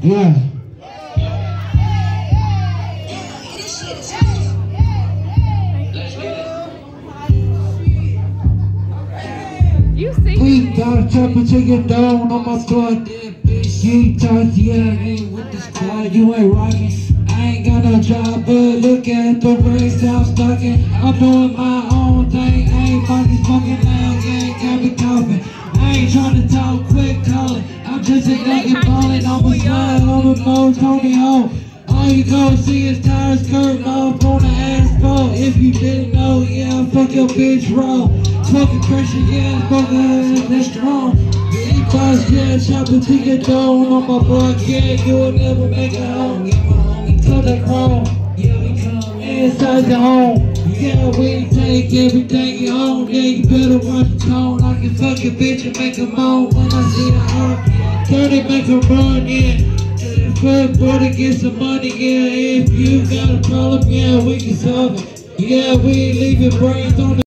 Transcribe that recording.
Yeah. We got chopper to your dome on my foot. You talk, yeah, ain't with the squad, you ain't rockin'. I ain't got no job, but look at the race I'm stuck in. I'm doing my own thing, I ain't fucking smoking loud, yeah, got me coughing. I ain't tryna talk quick, callin'. I'm just a nigga ballin', I'm a slide, I'm a Mo Tony Ho. All you gon' see is tires curtain off on the asphalt. If you didn't know, yeah, fuck your bitch roll. Smoking pressure, yeah, smoking that's strong. Beatbox, yeah, chopper to your dome on my block, yeah, you'll never make it home. Yeah, my homie told that crawl, yeah, we come inside the home. Yeah, we take everything you own, yeah, you better watch the tone. I can fuck a bitch and make her moan when I see the heart. Dirty, make her run, yeah. Fuck, brother, get some money, yeah. If you got a problem, yeah, we can solve it. Yeah, we leave your brains on the